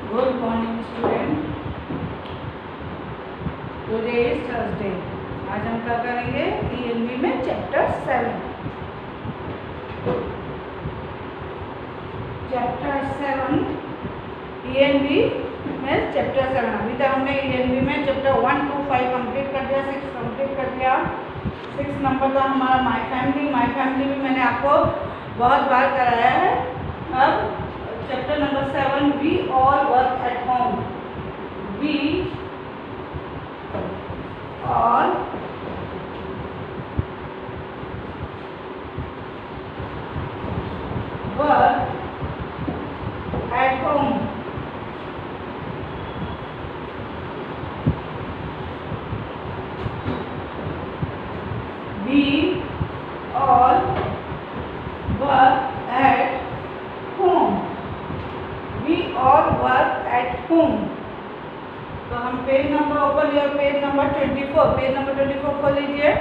Good morning student. Today is Thursday. आज हम क्या करेंगे ENV में चैप्टर 7. चैप्टर 7 ENV में चैप्टर 7. अभी तक हमने ENV में चैप्टर 1 to 5 कंप्लीट कर दिया, 6 कंप्लीट कर दिया. 6 नंबर था हमारा माय फैमिली भी मैंने आपको बहुत बार कराया है. अब chapter number 7 we all work at home. We all work at home. We all work at home. We all work at home. तो हम page number open your page number 24 खोल लीजिए.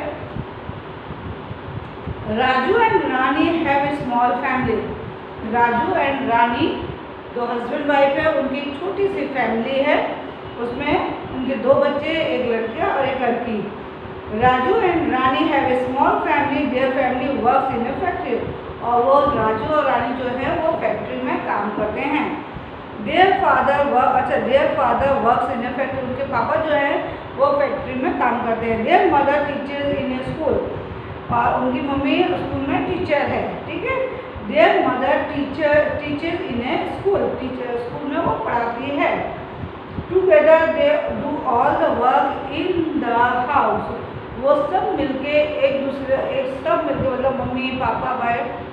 Raju and Rani have a small family. Raju and Rani दो husband wife है, उनकी छोटी सी family है. उसमें उनके 2 बच्चे, एक लड़का और एक लड़की. Raju and Rani have a small family. Their family works in a factory. और वो राजू और रानी जो है वो फैक्ट्री में काम करते हैं. Their father works in a factory. उनके पापा जो है वो फैक्ट्री में काम करते हैं. Their mother teachers in a school. और उनकी मम्मी स्कूल में टीचर है. ठीक है. Their mother teachers in a school. School में वो पढ़ाती है. Together they do all the work in the house. वो सब मिलके सब मिलके मतलब मम्मी पापा भाई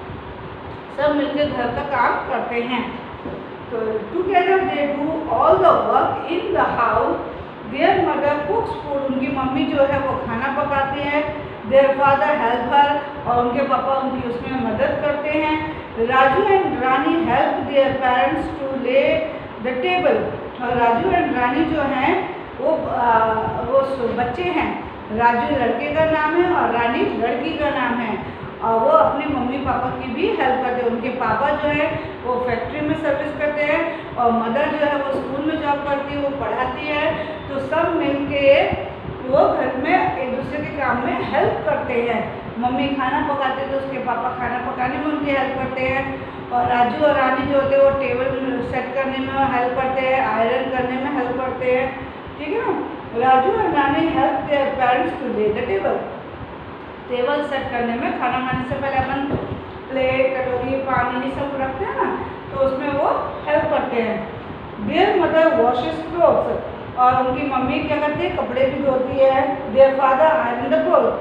सब मिलके घर का काम करते हैं. तो together they do all the work in the house. Their mother cooks food. उनकी मम्मी जो है वो खाना पकाती है. Their father help her. और उनके पापा उनकी उसमें मदद करते हैं. Raju and Rani help their parents to lay the table. और राजू एंड रानी जो हैं वो बच्चे हैं. राजू लड़के का नाम है और रानी लड़की का नाम है. और वो अपने मम्मी पापा की भी हेल्प करते हैं. उनके पापा जो है वो फैक्ट्री में सर्विस करते हैं और मदर जो है वो स्कूल में जॉब करती है, वो पढ़ाती है. तो सब मिलके वो घर में एक दूसरे के काम में हेल्प करते हैं. मम्मी खाना पकाते हैं तो उसके पापा खाना पकाने में उनकी हेल्प करते हैं. और राजू और रानी जो होते हैं वो टेबल सेट करने में हेल्प करते हैं, आयरन करने में हेल्प करते हैं. ठीक है ना. राजू और Rani help their parents to lay the table. Table set करने में खाना खाने से पहले अपन प्लेट कटोरी पानी ये सब रखते हैं ना, तो उसमें वो हेल्प करते हैं. Their mother washes clothes. और उनकी मम्मी क्या करती है, कपड़े भी धोती है. Their father iron the cloth.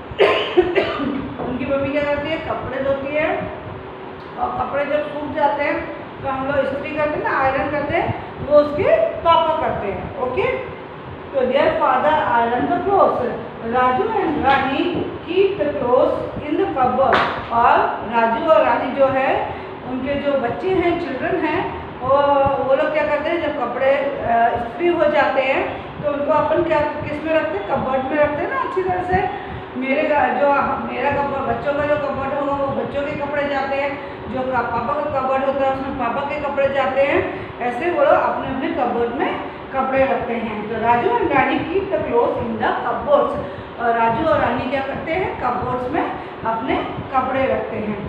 उनकी मम्मी क्या करती है, कपड़े धोती है. और कपड़े जब सूख जाते हैं तो हम लोग इस्त्री करते हैं ना, आयरन करते हैं, वो उसके पापा करते हैं. ओके. तो their father iron the clothes. Raju and Rani keep the clothes in the cupboard. और राजू और रानी जो है उनके जो बच्चे हैं, चिल्ड्रन हैं, वो लोग क्या करते हैं, जब कपड़े इस्त्री हो जाते हैं तो उनको अपन क्या किस में रखते हैं, कबर्ड में रखते हैं ना अच्छी तरह से. मेरा कपड़ा बच्चों का जो कबर्ड होगा वो बच्चों के कपड़े जाते हैं. जो पापा का कबर्ड होता है उसमें पापा के कपड़े जाते हैं. ऐसे वो लोग अपने अपने कबर्ड में कपड़े रखते हैं. तो Raju and Rani keep the clothes in the cupboards. और राजू और रानी क्या करते हैं, कबर्ड्स में अपने कपड़े रखते हैं.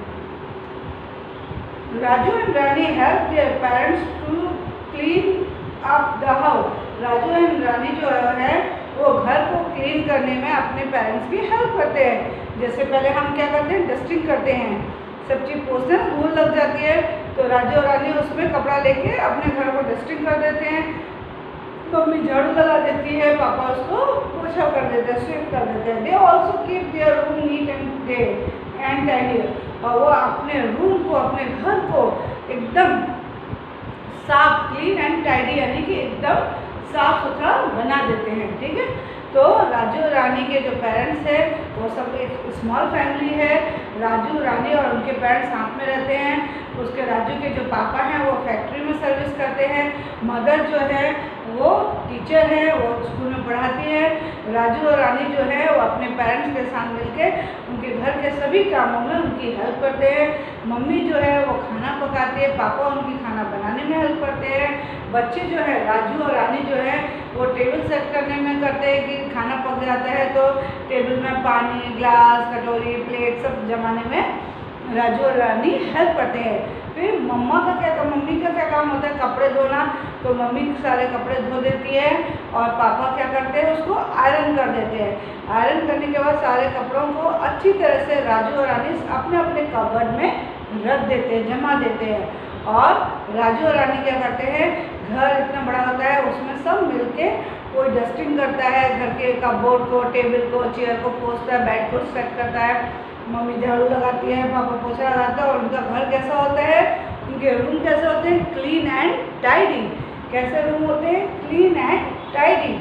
Raju and Rani help their parents to clean up the house. Raju and Rani जो है वो घर को क्लीन करने में अपने पेरेंट्स की हेल्प करते हैं. जैसे पहले हम क्या करते हैं, डस्टिंग करते हैं, सब चीज़ पोछते हैं, धूल लग जाती है. तो राजू और रानी उसमें कपड़ा लेके अपने घर को डस्टिंग कर देते हैं. मम्मी झाड़ू लगा देती है, पापा उसको पोछा कर देते हैं, स्वीप कर देते हैं. They also keep their room neat and tidy. और वो अपने रूम को, अपने घर को एकदम साफ, क्लीन एंड टाइडी यानी कि एकदम साफ सुथरा बना देते हैं. ठीक है. तो राजू रानी के जो पेरेंट्स हैं वो सब एक स्मॉल फैमिली है. राजू रानी और उनके पेरेंट्स साथ में रहते हैं. उसके राजू के जो पापा हैं वो फैक्ट्री में सर्विस करते हैं. मदर जो है वो टीचर है, वो स्कूल में पढ़ाती है. राजू और रानी जो है वो अपने पेरेंट्स के साथ मिलके उनके घर के सभी कामों में उनकी हेल्प करते हैं. मम्मी जो है वो खाना पकाती है, पापा उनकी खाना बनाने में हेल्प करते हैं. बच्चे जो है राजू और रानी जो है वो टेबल सेट करने में करते हैं कि खाना पक जाता है तो टेबल में पानी, ग्लास, कटोरी, प्लेट सब जमाने में राजू और रानी हेल्प करते हैं। फिर मम्मी का क्या काम होता है, कपड़े धोना। तो मम्मी सारे कपड़े धो देती है और पापा क्या करते हैं, उसको आयरन कर देते हैं। आयरन करने के बाद सारे कपड़ों को अच्छी तरह से राजू और रानी अपने अपने कबर्ड में रख देते हैं, जमा देते हैं। और राजू और रानी क्या करते हैं, घर इतना बड़ा होता है उसमें सब मिलके कोई डस्टिंग करता है, घर के कपबोर्ड को, टेबल को, चेयर को पोंछता है, बेड को सेट करता है, मम्मी झाड़ू लगाती है, पापा पोछा लगाता है। और उनका घर कैसा होता है, उनके रूम कैसे होते हैं, क्लीन एंड टाइडी। कैसे रूम होते हैं, clean and tidy.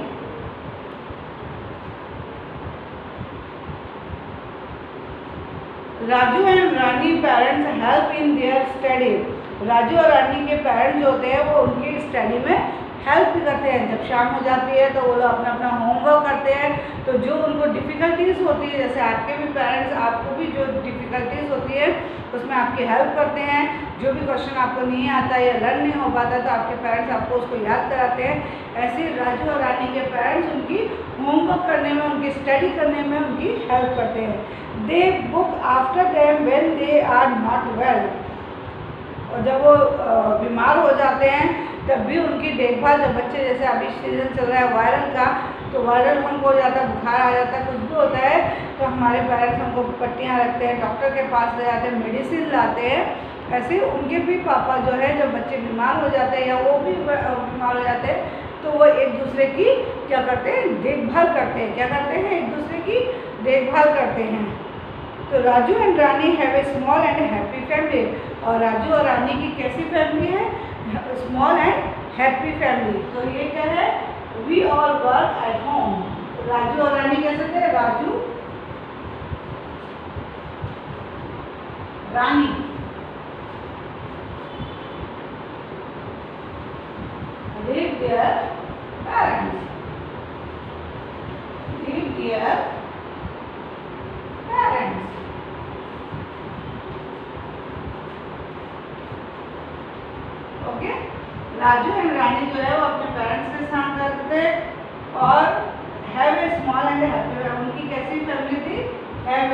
Raju and Rani parents help in their study. Raju और रानी के पेरेंट्स जो होते हैं वो उनकी स्टडी में हेल्प भी करते हैं। जब शाम हो जाती है तो वो लोग अपना अपना होमवर्क करते हैं। तो जो उनको डिफ़िकल्टीज़ होती है, जैसे आपके भी पेरेंट्स, आपको भी जो डिफ़िकल्टीज़ होती है उसमें आपकी हेल्प करते हैं। जो भी क्वेश्चन आपको नहीं आता या लर्न नहीं हो पाता तो आपके पेरेंट्स आपको उसको याद कराते हैं। ऐसे राजू और रानी के पेरेंट्स उनकी होमवर्क करने में, उनकी स्टडी करने में उनकी हेल्प करते हैं। They book after them when they are not well. और जब वो बीमार हो जाते हैं तब भी उनकी देखभाल, जब बच्चे, जैसे अभी सीजन चल रहा है वायरल का, तो वायरल हमको हो जाता है, बुखार आ जाता है, कुछ भी होता है तो हमारे पेरेंट्स हमको पट्टियाँ रखते हैं, डॉक्टर के पास ले जाते हैं, मेडिसिन लाते हैं। ऐसे उनके भी पापा जो है, जब बच्चे बीमार हो जाते हैं या वो भी बीमार हो जाते हैं तो वो एक दूसरे की क्या करते हैं, देखभाल करते हैं। क्या करते हैं, एक दूसरे की देखभाल करते हैं। तो Raju and Rani have a small and happy family. और राजू और रानी की कैसी फैमिली है, स्मॉल एंड हैप्पी फैमिली। तो ये क्या है, we all work at home. Raju और रानी कैसे थे, Raju Rani live their parents, live their parents। Okay, Raju and Rani जो है वो अपने पेरेंट्स के साथ रहते थे और have a small and happy family. उनकी कैसी फैमिली थी, have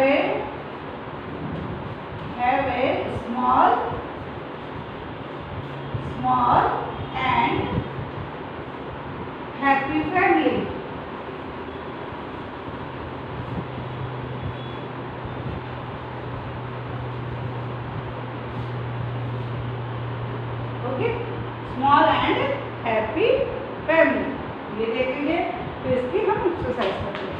a small and happy family. Okay, small and happy family ये देखेंगे। तो इसकी हम एक्सरसाइज करते हैं।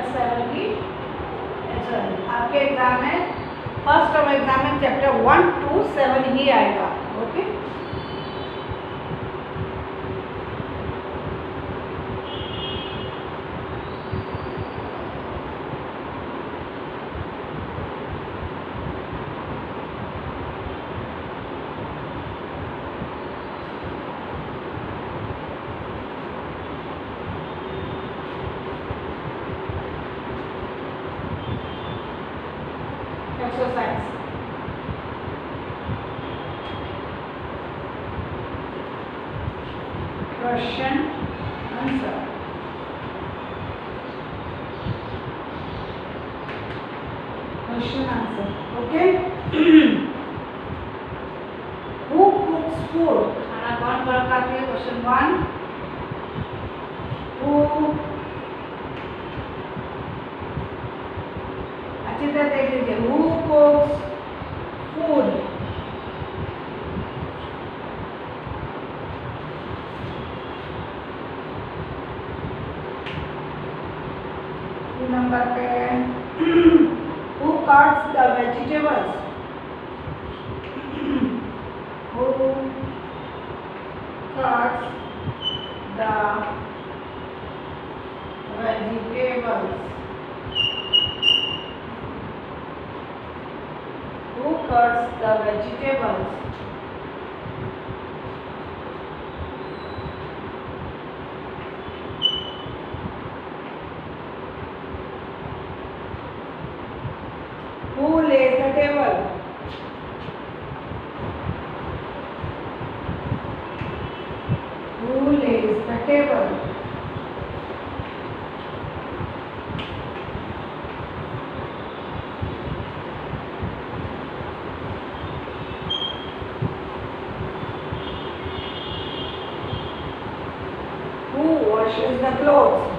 7 की एक्सरसाइज। आपके एग्जाम में फर्स्ट टर्म एग्जाम में चैप्टर 1 to 7 ही आएगा। Okay, exercise. Question answer. Question answer. Okay. Who cooks food? खाना कौन पकाती है? Question 1. Who? अच्छी तरह देख लीजिए। Who cooks food? नंबर पे who cuts the vegetables? Who cuts the vegetables? Who cuts the vegetables? Who lays the table? Who lays the table? Who washes the clothes?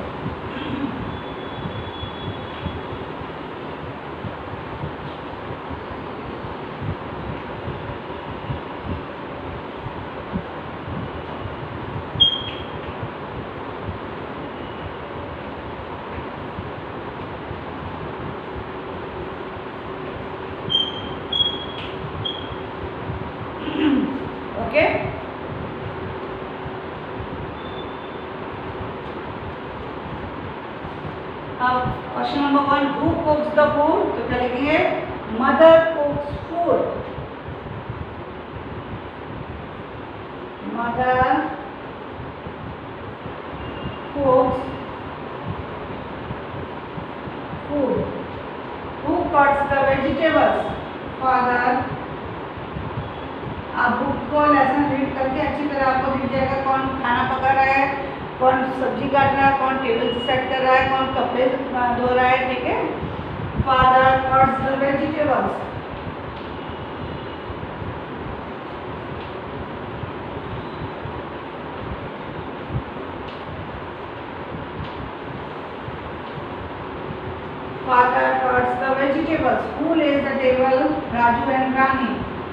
Okay. अब question number 1, who cooks the food? तो क्या लिखेंगे? Mother cooks food. Mother cooks food. Who cuts the vegetables? Father. आप book को lesson read करके अच्छी तरह आपको दिख जाएगा कौन खाना पका रहा है, कौन सब्जी काट रहा है, कौन टेबल सेट कर रहा है, कौन कपड़े धो रहा है। ठीक है। Father cuts the vegetables. Father cuts the vegetables. Who lays the table? Raju and Rani.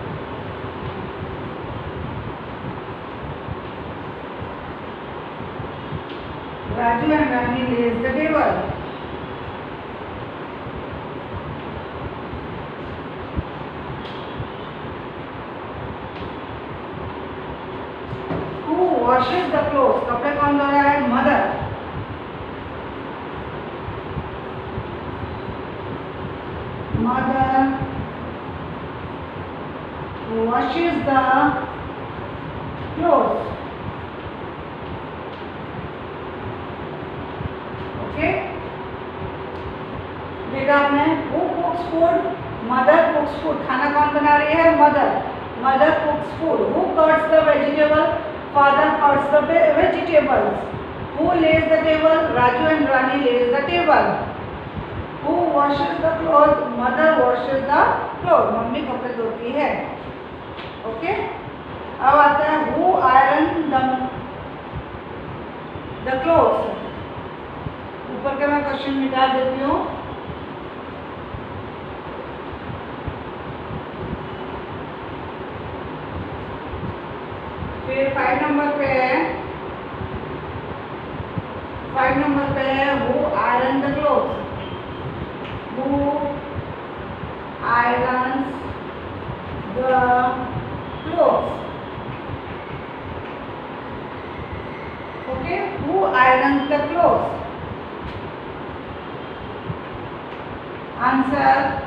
Raju and Rani lays the table. Who washes the clothes? कपड़े कौन धो रहा है? Mother. Mother washes the clothes. Okay. देखा आपने? Who cooks food? Mother cooks food. खाना कौन बना रही है? Mother. Mother cooks food. Who cuts the vegetable? Father cuts the vegetables. Who lays the table? Raju and Rani lays the table. Who washes the clothes? Mother washes the clothes. Mummy कपड़े धोती है। Okay. अब आता है who iron the clothes? ऊपर का मैं question मिटा देती हूँ। फिर 5 नंबर पे है, 5 नंबर पे है who iron the clothes? Answer.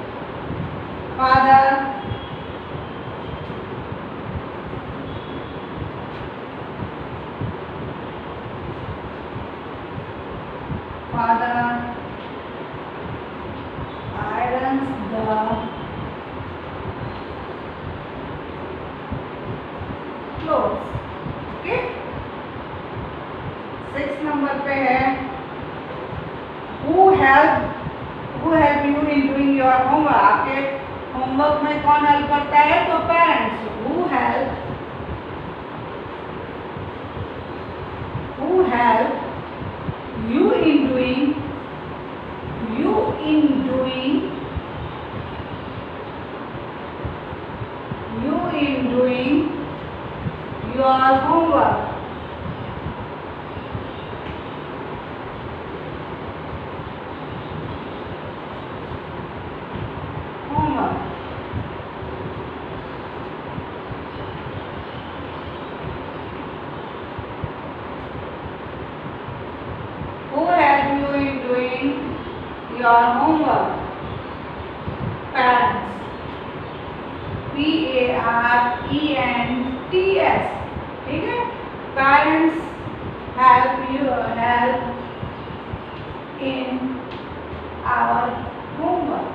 Father. Father irons the clothes. Okay. 6 number पे है who help you in doing your homework. आपके होमवर्क में कौन हेल्प करता है? तो parents. who help you in doing your homework. Who help you in doing your homework? Parents. Parents. ठीक है. Parents help in our homework.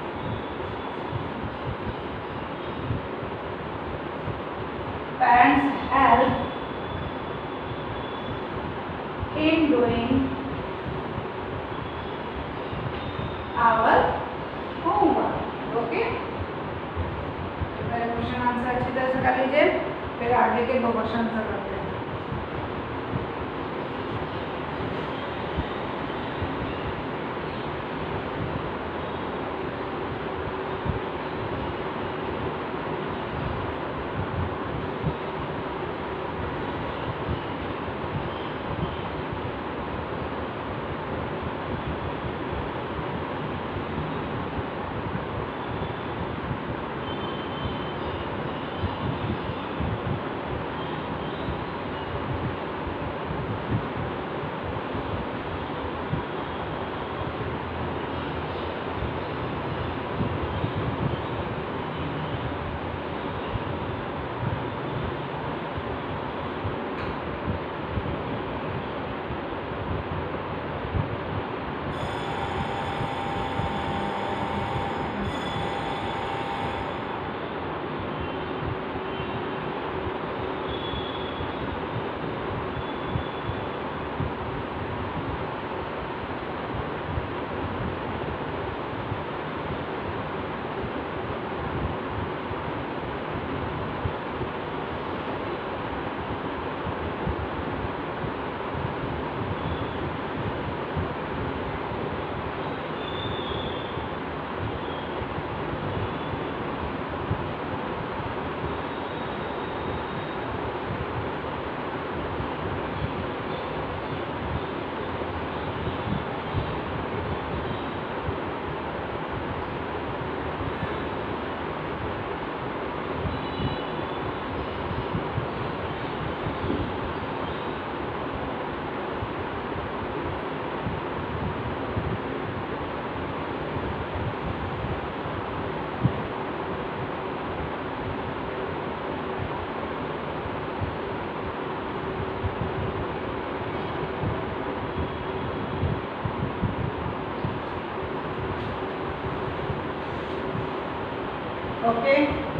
Parents help in doing our homework. Okay. पहले question answer अच्छी तरह से कर लीजिए, फिर आगे के 2 क्वेश्चन आंसर करते हैं. ओके.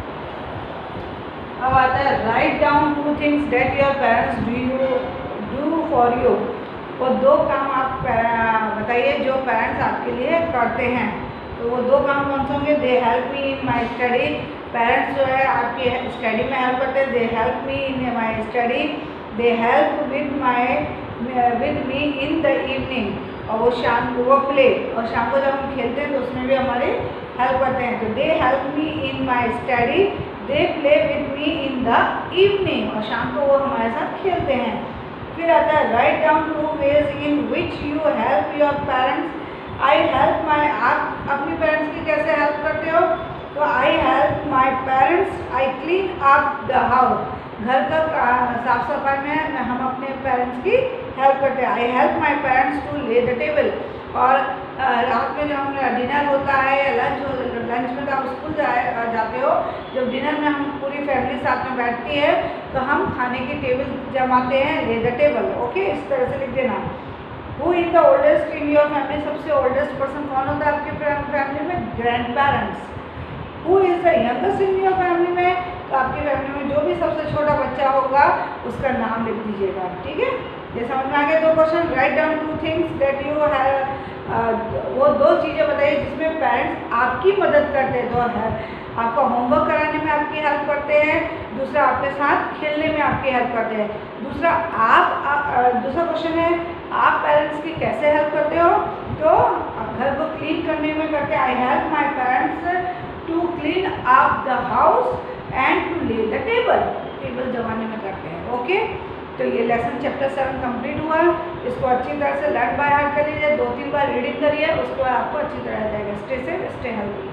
अब आता है write down 2 things that your parents do for you. वो 2 काम आप बताइए जो पेरेंट्स आपके लिए करते हैं. तो वो 2 काम कौन से होंगे? They help me in my study. Parents जो है आपकी स्टडी में हेल्प करते हैं. They help me in my study. They help with me in the evening. और वो शाम को वो प्ले, और शाम को जब हम खेलते हैं तो उसमें भी हमारे हेल्प करते हैं. तो they help me in my study. They play with me in the evening. और शाम को वो हमारे साथ खेलते हैं. फिर आता है write down 2 ways in which you help your parents. I help my. आप अपने पेरेंट्स की कैसे हेल्प करते हो? तो I help my parents. I clean up the house. घर का साफ सफाई में हम अपने पेरेंट्स की हेल्प करते हैं. I help my parents to lay the table. और रात में जब हम डिनर होता है या लंच में तो आप स्कूल जाते हो, जब डिनर में हम पूरी फैमिली साथ में बैठती है तो हम खाने की टेबल जमाते हैं, ले द टेबल। ओके, इस तरह से लिख देना। Who is the oldest in your family, सबसे ओल्डेस्ट पर्सन कौन होता है आपके फैमिली में? Grandparents. Who is the youngest in your family में, तो आपकी फैमिली में जो भी सबसे छोटा बच्चा होगा उसका नाम लिख दीजिएगा। ठीक है, ये समझ में आ गया? 2 question. Write down 2 things that you have, वो 2 चीज़ें बताइए जिसमें पेरेंट्स आपकी मदद करते हैं। तो है आपका होमवर्क कराने में आपकी हेल्प करते हैं, दूसरा आपके साथ खेलने में आपकी हेल्प करते हैं। दूसरा क्वेश्चन है आप पेरेंट्स की कैसे हेल्प करते हो? तो घर को क्लीन करने में करके I help my parents to clean up the house and to lay the table जमाने में करते हैं। ओके, तो ये लेसन चैप्टर 7 कंप्लीट हुआ। इसको अच्छी तरह से लर्न बाय हार्ट कर लीजिए, 2-3 बार रीडिंग करिए, उसके बाद आपको अच्छी तरह आ जाएगा। Stay safe, stay healthy.